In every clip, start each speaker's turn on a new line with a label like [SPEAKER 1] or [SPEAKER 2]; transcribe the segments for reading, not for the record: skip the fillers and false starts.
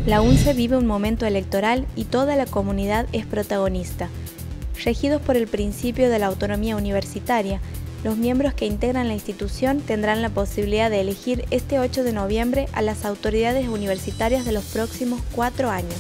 [SPEAKER 1] La UNCE vive un momento electoral y toda la comunidad es protagonista. Regidos por el principio de la autonomía universitaria, los miembros que integran la institución tendrán la posibilidad de elegir este 8 de noviembre a las autoridades universitarias de los próximos 4 años.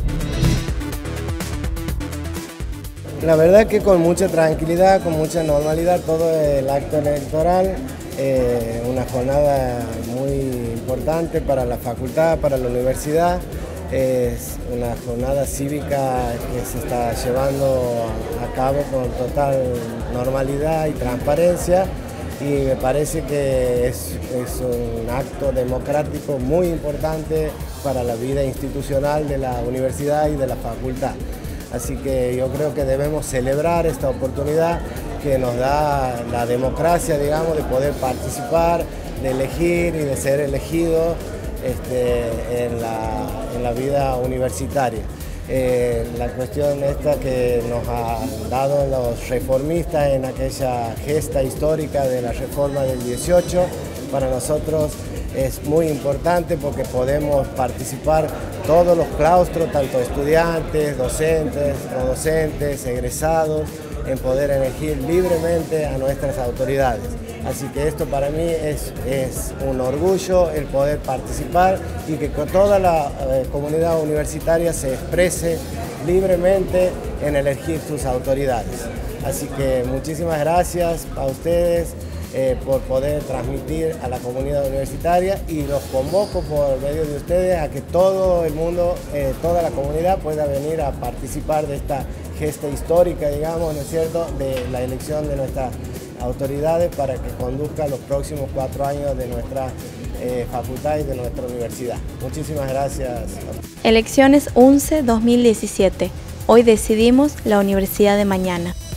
[SPEAKER 2] La verdad que con mucha tranquilidad, con mucha normalidad, todo el acto electoral, una jornada muy importante para la facultad, para la universidad, es una jornada cívica que se está llevando a cabo con total normalidad y transparencia, y me parece que es un acto democrático muy importante para la vida institucional de la universidad y de la facultad. Así que yo creo que debemos celebrar esta oportunidad que nos da la democracia, digamos, de poder participar, de elegir y de ser elegido en la vida universitaria. La cuestión esta que nos han dado los reformistas en aquella gesta histórica de la reforma del 18, para nosotros es muy importante porque podemos participar todos los claustros, tanto estudiantes, docentes, no docentes, egresados, en poder elegir libremente a nuestras autoridades. Así que esto para mí es un orgullo el poder participar y que con toda la comunidad universitaria se exprese libremente en elegir sus autoridades. Así que muchísimas gracias a ustedes por poder transmitir a la comunidad universitaria, y los convoco por medio de ustedes a que todo el mundo, toda la comunidad pueda venir a participar de esta gesta histórica, digamos, ¿no es cierto?, de la elección de nuestras autoridades para que conduzca los próximos 4 años de nuestra facultad y de nuestra universidad. Muchísimas gracias.
[SPEAKER 1] Elecciones UNCE 2017. Hoy decidimos la universidad de mañana.